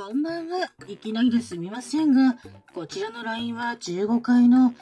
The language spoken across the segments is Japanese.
こんばんは。いきなりですみませんが、こちらの LINE は15階の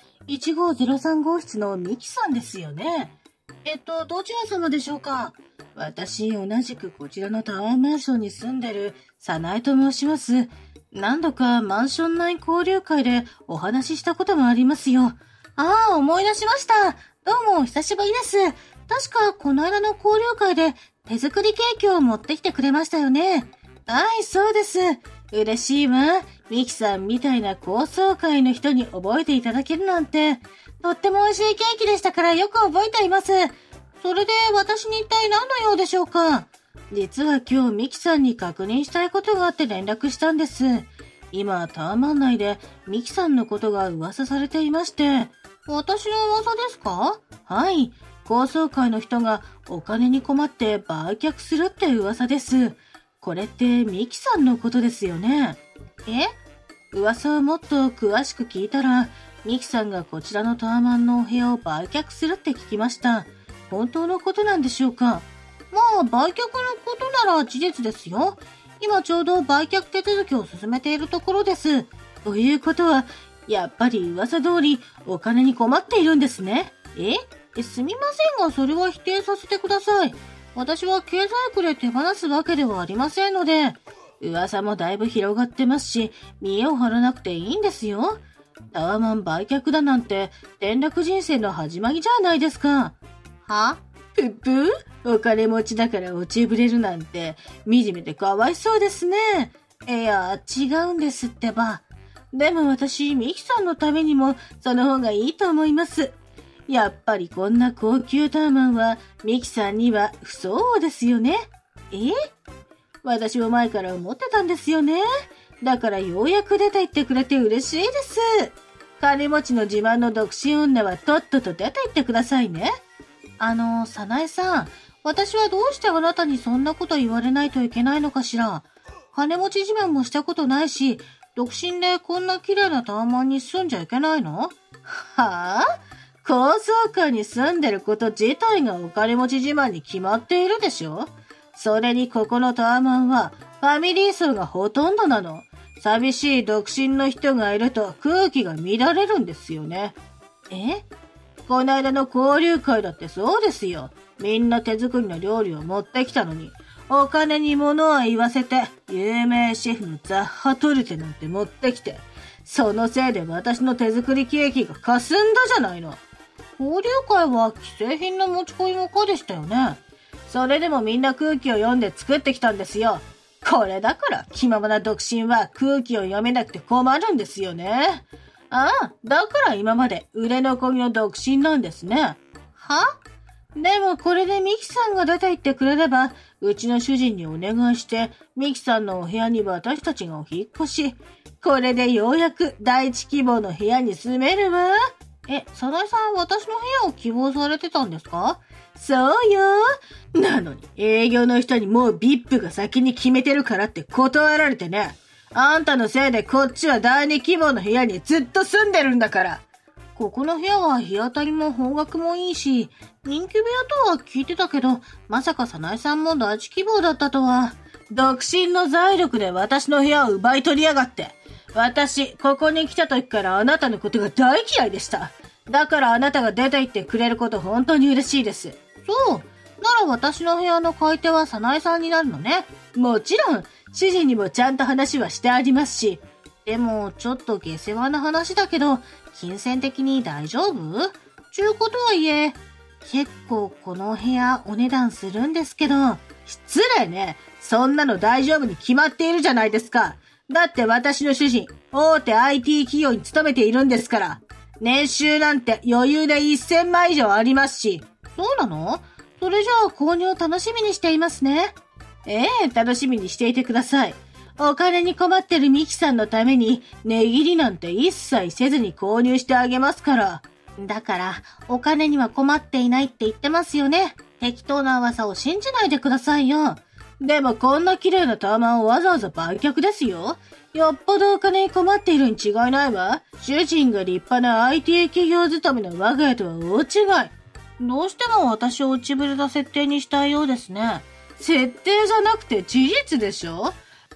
1503号室のミキさんですよね。どちら様でしょうか？私、同じくこちらのタワーマンションに住んでる早苗と申します。何度かマンション内交流会でお話ししたこともありますよ。ああ、思い出しました。どうも、久しぶりです。確か、この間の交流会で手作りケーキを持ってきてくれましたよね。はい、そうです。嬉しいわ。ミキさんみたいな高層階の人に覚えていただけるなんて。とっても美味しいケーキでしたからよく覚えています。それで私に一体何の用でしょうか？実は今日ミキさんに確認したいことがあって連絡したんです。今、タワマン内でミキさんのことが噂されていまして。私の噂ですか？はい。高層階の人がお金に困って売却するって噂です。これってミキさんのことですよね。噂をもっと詳しく聞いたら、ミキさんがこちらのタワマンのお部屋を売却するって聞きました。本当のことなんでしょうか？まあ、売却のことなら事実ですよ。今ちょうど売却手続きを進めているところです。ということは、やっぱり噂通りお金に困っているんですね。すみませんが、それは否定させてください。私は経済区で手放すわけではありませんので、噂もだいぶ広がってますし、見栄を張らなくていいんですよ。タワマン売却だなんて、転落人生の始まりじゃないですか。は？ぷっぷ？お金持ちだから落ちぶれるなんて、惨めでかわいそうですね。いや、違うんですってば。でも私、ミキさんのためにも、その方がいいと思います。やっぱりこんな高級タワマンはミキさんには不相応ですよね。私も前から思ってたんですよね。だからようやく出て行ってくれて嬉しいです。金持ちの自慢の独身女はとっとと出て行ってくださいね。早苗さん、私はどうしてあなたにそんなこと言われないといけないのかしら。金持ち自慢もしたことないし、独身でこんな綺麗なタワマンに住んじゃいけないの？はぁ？高層階に住んでること自体がお金持ち自慢に決まっているでしょ？それにここのタワマンはファミリー層がほとんどなの。寂しい独身の人がいると空気が乱れるんですよね。この間の交流会だってそうですよ。みんな手作りの料理を持ってきたのに、お金に物は言わせて、有名シェフのザッハトルテなんて持ってきて、そのせいで私の手作りケーキが霞んだじゃないの。交流会は既製品の持ち込みも可でしたよね。それでもみんな空気を読んで作ってきたんですよ。これだから気ままな独身は空気を読めなくて困るんですよね。ああ、だから今まで売れ残りの独身なんですね。は？でもこれでミキさんが出て行ってくれれば、うちの主人にお願いして、ミキさんのお部屋に私たちがお引っ越し、これでようやく第一希望の部屋に住めるわ。早苗さん、私の部屋を希望されてたんですか？そうよ。なのに、営業の人にもう VIP が先に決めてるからって断られてね。あんたのせいでこっちは第二希望の部屋にずっと住んでるんだから。ここの部屋は日当たりも方角もいいし、人気部屋とは聞いてたけど、まさか早苗さんも第一希望だったとは。独身の財力で私の部屋を奪い取りやがって。私、ここに来た時からあなたのことが大嫌いでした。だからあなたが出て行ってくれること本当に嬉しいです。そう。なら私の部屋の買い手は早苗さんになるのね。もちろん、主人にもちゃんと話はしてありますし。でも、ちょっと下世話な話だけど、金銭的に大丈夫？ちゅうことはいえ、結構この部屋お値段するんですけど。失礼ね。そんなの大丈夫に決まっているじゃないですか。だって私の主人、大手 IT 企業に勤めているんですから。年収なんて余裕で1000万以上ありますし。そうなの？それじゃあ購入楽しみにしていますね。楽しみにしていてください。お金に困ってるミキさんのために値切りなんて一切せずに購入してあげますから。だから、お金には困っていないって言ってますよね。適当な噂を信じないでくださいよ。でもこんな綺麗なタワマンをわざわざ売却ですよ。よっぽどお金に困っているに違いないわ。主人が立派な IT 企業勤めの我が家とは大違い。どうしても私を落ちぶれた設定にしたいようですね。設定じゃなくて事実でしょ？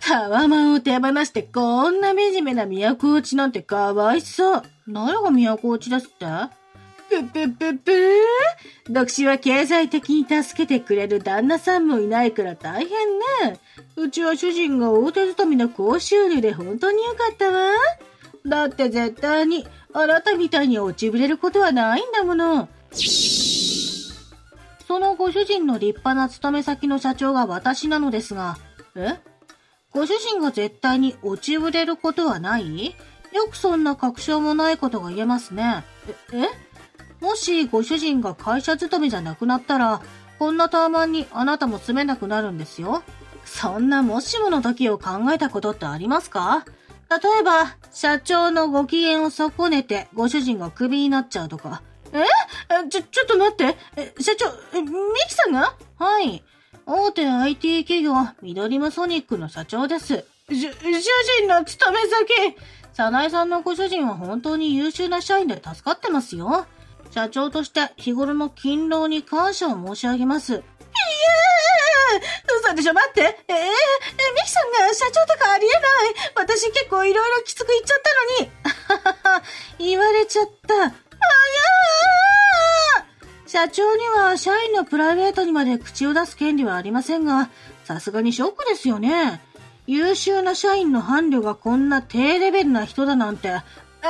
タワマンを手放してこんな惨めな都落ちなんてかわいそう。誰が都落ちですって？独身は経済的に助けてくれる旦那さんもいないから大変ね。うちは主人が大手勤めの高収入で本当によかったわ。だって絶対にあなたみたいに落ちぶれることはないんだもの。そのご主人の立派な勤め先の社長が私なのですが、ご主人が絶対に落ちぶれることはない？よくそんな確証もないことが言えますね。もしご主人が会社勤めじゃなくなったら、こんなタワマンにあなたも住めなくなるんですよ。そんなもしもの時を考えたことってありますか？例えば、社長のご機嫌を損ねてご主人がクビになっちゃうとか。ちょっと待って。社長、ミキさんが？はい。大手 IT 企業、ミドリムソニックの社長です。主人の勤め先。早苗さんのご主人は本当に優秀な社員で助かってますよ。社長として日頃の勤労に感謝を申し上げます。嘘でしょ？待って。ミキさんが社長とかありえない。私結構いろいろきつく言っちゃったのに。言われちゃった。社長には社員のプライベートにまで口を出す権利はありませんが、さすがにショックですよね。優秀な社員の伴侶がこんな低レベルな人だなんて。本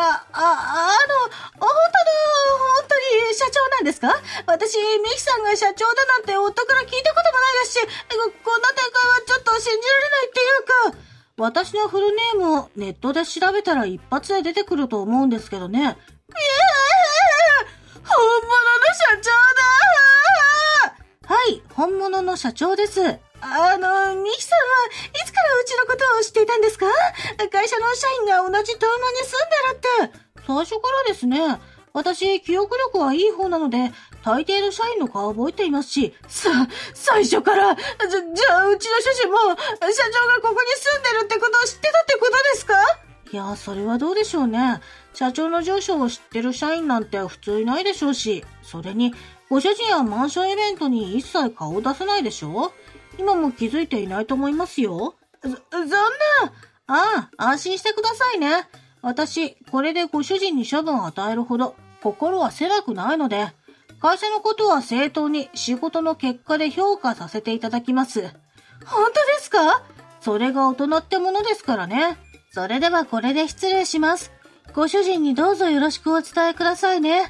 当に社長なんですか？私、ミキさんが社長だなんて夫から聞いたこともないですし、こんな展開はちょっと信じられないっていうか、私のフルネームをネットで調べたら一発で出てくると思うんですけどね。本物の社長だ！はい、本物の社長です。ミキさんはいつからうちのことを知っていたんですか？会社の社員が同じタワマンに住んでるって。最初からですね。私、記憶力はいい方なので、大抵の社員の顔を覚えていますし、最初から、じゃあうちの主人も、社長がここに住んでるってことを知ってたってことですか？いや、それはどうでしょうね。社長の住所を知ってる社員なんて普通いないでしょうし、それに、ご主人はマンションイベントに一切顔を出せないでしょ？今も気づいていないと思いますよ。そんな。安心してくださいね。私、これでご主人に処分を与えるほど、心は狭くないので、会社のことは正当に仕事の結果で評価させていただきます。本当ですか？それが大人ってものですからね。それではこれで失礼します。ご主人にどうぞよろしくお伝えくださいね。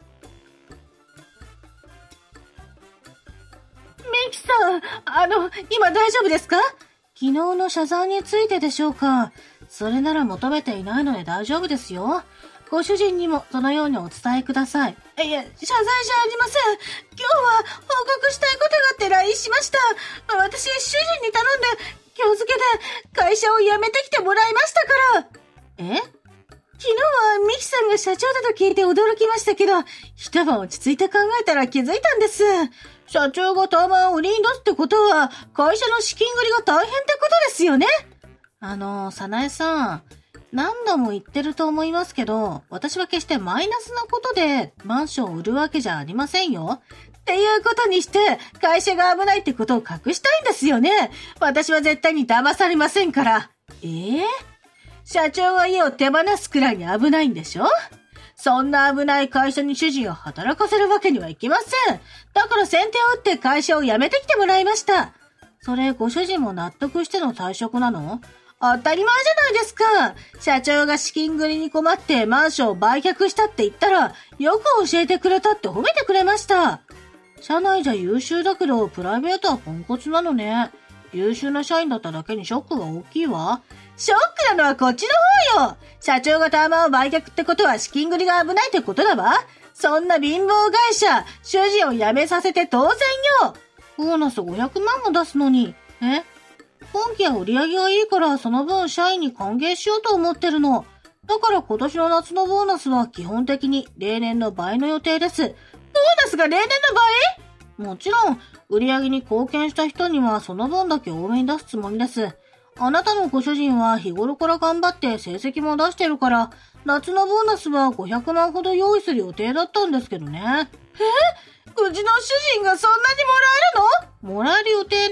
ミキさん、今大丈夫ですか？昨日の謝罪についてでしょうか。それなら求めていないので大丈夫ですよ。ご主人にもそのようにお伝えください。いや、謝罪じゃありません。今日は報告したいことがあって LINE しました。私、主人に頼んで、今日付けで会社を辞めてきてもらいましたから。昨日はミキさんが社長だと聞いて驚きましたけど、一晩落ち着いて考えたら気づいたんです。社長がタワマンを売りに出すってことは、会社の資金繰りが大変ってことですよね。早苗さん、何度も言ってると思いますけど、私は決してマイナスなことでマンションを売るわけじゃありませんよ。っていうことにして、会社が危ないってことを隠したいんですよね。私は絶対に騙されませんから。社長は家を手放すくらいに危ないんでしょ？そんな危ない会社に主人を働かせるわけにはいきません。だから先手を打って会社を辞めてきてもらいました。それご主人も納得しての退職なの？当たり前じゃないですか。社長が資金繰りに困ってマンションを売却したって言ったら、よく教えてくれたって褒めてくれました。社内じゃ優秀だけど、プライベートはポンコツなのね。優秀な社員だっただけにショックが大きいわ。ショックなのはこっちの方よ。社長がタワマンを売却ってことは資金繰りが危ないってことだわ。そんな貧乏会社、主人を辞めさせて当然よ。ボーナス500万も出すのに。今期は売り上げがいいからその分社員に還元しようと思ってるの。だから今年の夏のボーナスは基本的に例年の倍の予定です。ボーナスが例年の倍？もちろん、売り上げに貢献した人にはその分だけ多めに出すつもりです。あなたのご主人は日頃から頑張って成績も出してるから、夏のボーナスは500万ほど用意する予定だったんですけどね。うちの主人がそんなにもらえるの？もらえる予定ね。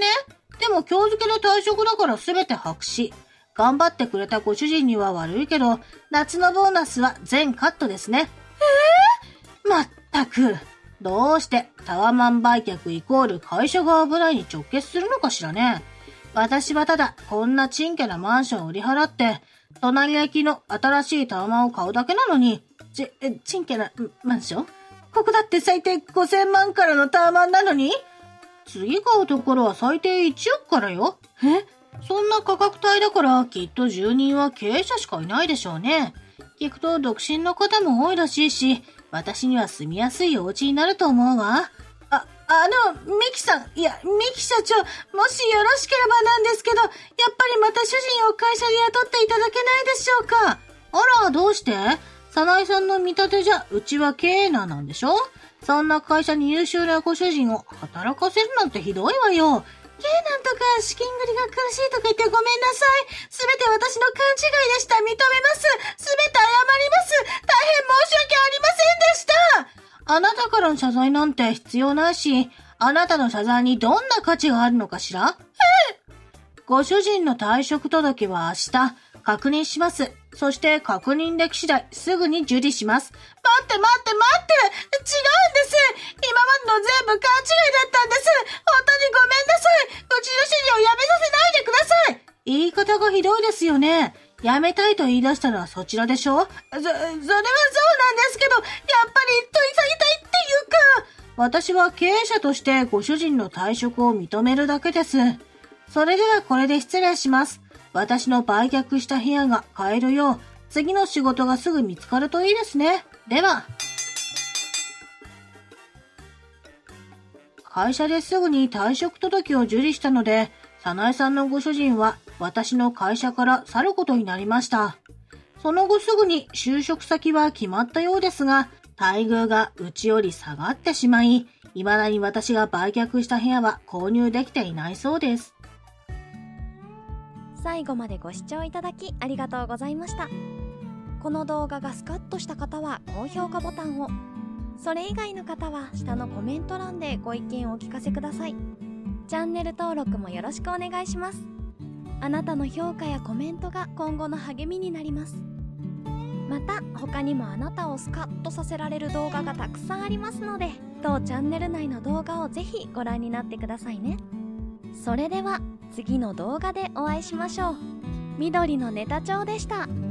でも今日付で退職だから全て白紙。頑張ってくれたご主人には悪いけど、夏のボーナスは全カットですね。まったく。どうしてタワマン売却イコール会社が危ないに直結するのかしらね。私はただこんなチンケなマンションを売り払って、隣駅の新しいタワマンを買うだけなのに、チンケなマンション？ここだって最低5000万からのタワマンなのに？次買うところは最低1億からよ。そんな価格帯だからきっと住人は経営者しかいないでしょうね。聞くと独身の方も多いらしいし、私には住みやすいお家になると思うわ。ミキさん、いや、ミキ社長、もしよろしければなんですけど、やっぱりまた主人を会社で雇っていただけないでしょうか。あら、どうして？早苗さんの見立てじゃ、うちは経営難なんでしょ？そんな会社に優秀なご主人を働かせるなんてひどいわよ。経営難とか資金繰りが苦しいとか言ってごめんなさい。すべて私の勘違いでした。認めます。すべて謝ります。大変申し訳ありませんでした。あなたからの謝罪なんて必要ないし、あなたの謝罪にどんな価値があるのかしら？ご主人の退職届は明日確認します。そして確認でき次第すぐに受理します。待って。違うんです。今までの全部勘違いだったんです。本当にごめんなさい。うちの主人を辞めさせないでください。言い方がひどいですよね。辞めたいと言い出したのはそちらでしょ？それはそうなんですけど、やっぱり取り下げたいっていうか。私は経営者としてご主人の退職を認めるだけです。それではこれで失礼します。私の売却した部屋が買えるよう、次の仕事がすぐ見つかるといいですね。では。会社ですぐに退職届を受理したので、早苗さんのご主人は私の会社から去ることになりました。その後すぐに就職先は決まったようですが、待遇がうちより下がってしまい、未だに私が売却した部屋は購入できていないそうです。 最後までご視聴いただきありがとうございました。この動画がスカッとした方は高評価ボタンを、それ以外の方は下のコメント欄でご意見をお聞かせください。チャンネル登録もよろしくお願いします。あなたの評価やコメントが今後の励みになります。また他にもあなたをスカッとさせられる動画がたくさんありますので、当チャンネル内の動画をぜひご覧になってくださいね。それでは次の動画でお会いしましょう。緑のネタ帳でした。